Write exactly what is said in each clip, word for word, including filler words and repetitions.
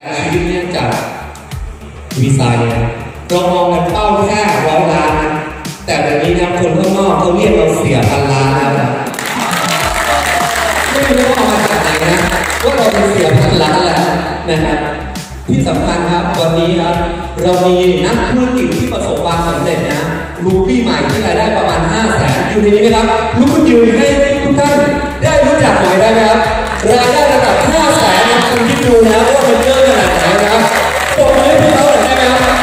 ชีวิตเนี่ยจากวีซ่าเนี่ยเรามองกันเป้าแค่ร้อยล้านนะแต่แบบนี้นะคนข้างนอกเขาเรียกเราเสียพันล้านแล้วนะไม่รู้ว่ามาจากไหนนะว่าเราเป็นเสียพันล้านแล้วนะครับที่สำคัญครับวันนี้ครับเรามีนักธุรกิจที่ประสบความสำเร็จนะรูปี้ใหม่ที่รายได้ประมาณห้าแสนอยู่ในนี้ไหมครับลุกขึ้นยืนให้ทุกท่านได้รู้จักหน่อยได้ไหมครับรายได้ระดับห้าแสนคุณคิดดูนะว่ามันเยอะขนาดไหนนะครับปรบมือให้พวกเขาหน่อยได้ไหมครับ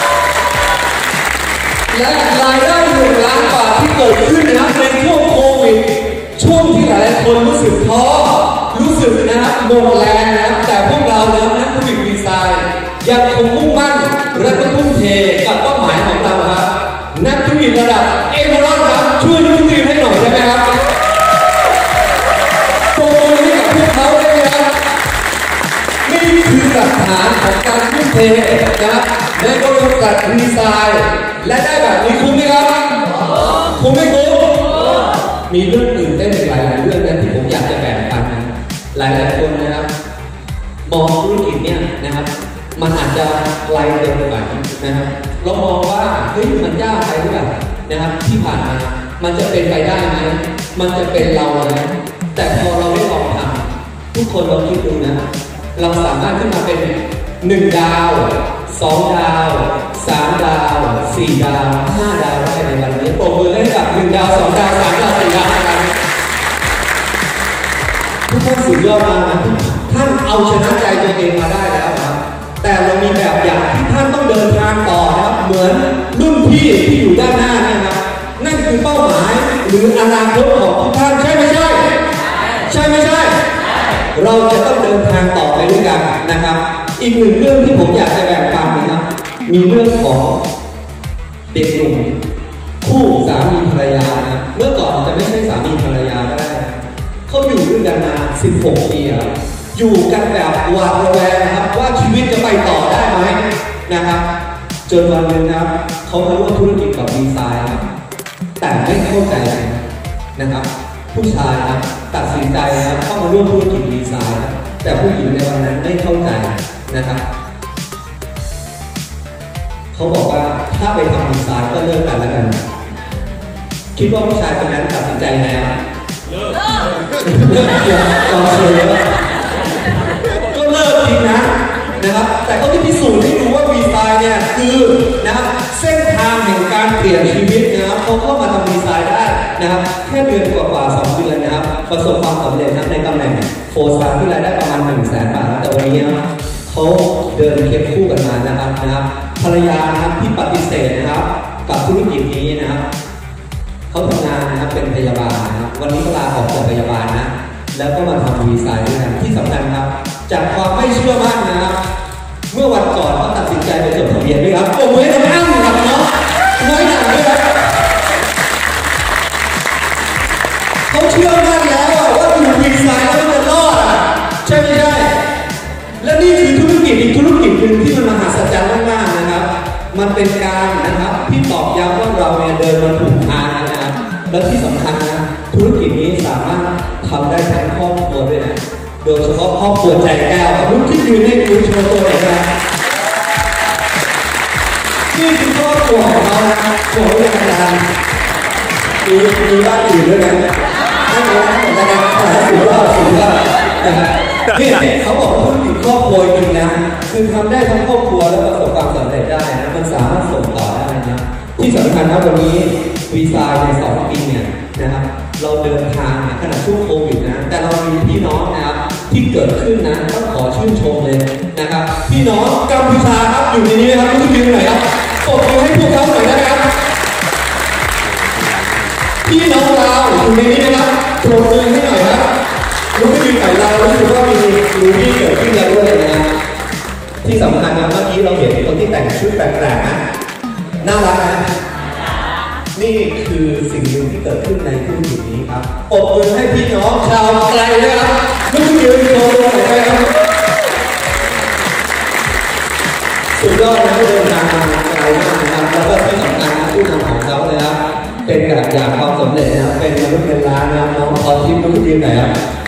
และรายได้หนึ่งล้านบาทที่เกิดขึ้นนะครับในช่วงโควิดช่วงที่หลายคนรู้สึกท้อรู้สึกนะครับหมดแรงนะครับแต่พวกเรานะนักธุรกิจวีซ่ายังคงมุ่งมั่นและก็ทุ่มเทกับเป้าหมายของเราครับนักธุรกิจระดับเอเมอรัลด์ครับช่วยรุ่นทีมให้หน่อยได้ไหมครับโปรโมทให้กับพวกเขาได้ไหมครับนี่คือหลักฐานของการทุ่มเทนะครับในบริษัทวีซ่าและได้แบบนี้คุ้มไหมครับคุ้มไม่คุ้มมีเรื่องตื่นเต้นหลายๆเรื่องนะที่ผมอยากจะแบ่งปันนะหลายๆคนนะครับมองธุรกิจเนี่ยนะครับมันอาจจะไกลเกินไปนะครับเรามองว่าเฮ้ยมันยากไปหรือเปล่านะครับที่ผ่านมามันจะเป็นไปได้ไหมมันจะเป็นเราไหมแต่พอเราได้ลองทำทุกคนเราคิดดูนะเราสามารถขึ้นมาเป็นหนึ่งดาวสองดาวสามดาวสี่ดาวห้าดาวได้ในวันนี้ปรบมือให้กับหนึ่งดาวสองดาวสามดาวสี่ดาวกันทุกท่านสุดยอดมากนะท่านเอาชนะใจตัวเองมาได้แล้วครับแต่เรามีแบบอย่างที่ท่านต้องเดินทางต่อนะครับเหมือนรุ่นพี่ที่อยู่ด้านหน้านะครับนั่นคือเป้าหมายหรืออนาคตของทุกท่านใช่ไม่ใช่ใช่ไม่ใช่เราจะต้องเดินทางต่อไปด้วยกันนะครับอีกหนึ่งเรื่องที่ผมอยากจะแบ่งปันนะครับมีเรื่องของเด็กหนุ่มคู่สามีภรรยานะเมื่อก่อนจะไม่ใช่สามีภรรยาก็ได้เขาอยู่ด้วยกันมาสิบหกปีครับอยู่กันแบบหวาดระแวงนะครับว่าชีวิตจะไปต่อได้ไหมนะครับจนวันหนึ่งนะครับเขามาร่วมธุรกิจกับวีซ่าแต่ไม่เข้าใจนะครับผู้ชายนะตัดสินใจนะเข้ามาร่วมธุรกิจวีซ่าแต่ผู้หญิงในวันนั้นไม่เข้าใจนะครับเขาบอกว่าถ้าไปทำวีซ่าก็เลิกกันแล้วกันคิดว่าผู้ชายคนนั้นตัดสินใจไงครับเลิกเลิกเกี่ยวกับเราเลยก็เลิกจริงนะนะครับแต่เขาที่พิสูจน์ให้ดูว่าวีซ่าเนี่ยคือนะครับเส้นทางแห่งการเปลี่ยนชีวิตนะครับเขาเข้ามาทำวีซ่าได้นะครับแค่เดือนกว่าๆสองเดือนนะครับประสบความสำเร็จในตำแหน่งโฟร์สตาร์ที่รายได้ประมาณหนึ่งแสนบาทแต่วันนี้นะเขาเดินเคียงคู่กันมานะครับนะครับภรรยานะครับที่ปฏิเสธนะครับกับธุรกิจนี้นะครับเขาทำงานนะครับเป็นพยาบาลนะครับวันนี้ก็ลาออกจากพยาบาลนะแล้วก็มาทำวีซ่าด้วยกันที่สำคัญครับจากความไม่เชื่อมั่นนะครับเมื่อวันก่อนเขาตัดสินใจไปจดทะเบียนด้วยครับโอ้โหทำอ้างครับเนาะน้อยหนาด้วยครับเขาเชื่อมั่นแล้วว่าอยู่วีซ่าแล้วจะรอดใช่ไม่ใช่และนี่คือธุรกิจอีกธุรกิจหนึ่งที่มันมหัศจรรย์มากๆนะครับมันเป็นการนะครับที่ตอกย้ำว่าเราเนี่ยเดินมาถูกทางนะครับและที่สำคัญนะธุรกิจนี้สามารถทำได้ทั้งครอบครัวด้วยนะโดยเฉพาะครอบครัวใจแก้วรุ่นที่ยืนให้ดูโชว์ตัวหน่อยนะนี่คือครอบครัวของเรานะโอ้โหอาจารย์มีมีบ้านอื่นด้วยนะไม่รู้นะแต่นะสุดยอดสุดยอดนี่เขาบอกธุรกิจครอบครัวจริงนะคือทำได้ทั้งครอบครัวและประสบความสำเร็จได้นะมันสามารถส่งต่อได้นะที่สำคัญนะวันนี้วีซ่าในสองปีเนี่ยนะครับเราเดินทางขณะช่วงโควิดนะแต่เรามีพี่น้องนะครับที่เกิดขึ้นนะต้องขอชื่นชมเลยนะครับพี่น้องกัมพูชาครับอยู่ในนี้นะครับทุกทีหน่อยครับปรบมือให้พวกเขาหน่อยนะครับพี่น้องเราอยู่ในนี้นะครับปรบมือให้หน่อยครับรู้ไม่ดีไหนเรารู้สึกว่ามีรูบี้เกิดขึ้นแล้วด้วยนะที่สำคัญนะเมื่อกี้เราเห็นคนที่แต่งชุดแปลกๆนะน่ารักนะนี่คือสิ่งหนึ่งที่เกิดขึ้นในธุรกิจนี้ครับปรบมือให้พี่น้องชาวไกลนะครับไม่ต้องยืนโชว์ตัวหน่อยนะครับสุดยอดนะเดินทางมาไกลมากนะครับแล้วก็ที่สำคัญนะผู้นำของเขาเลยครับเป็นแบบอย่างความสำเร็จนะครับเป็นมนุษย์เป็นล้านนะครับน้องพรทิพย์น้องทีมไหนครับ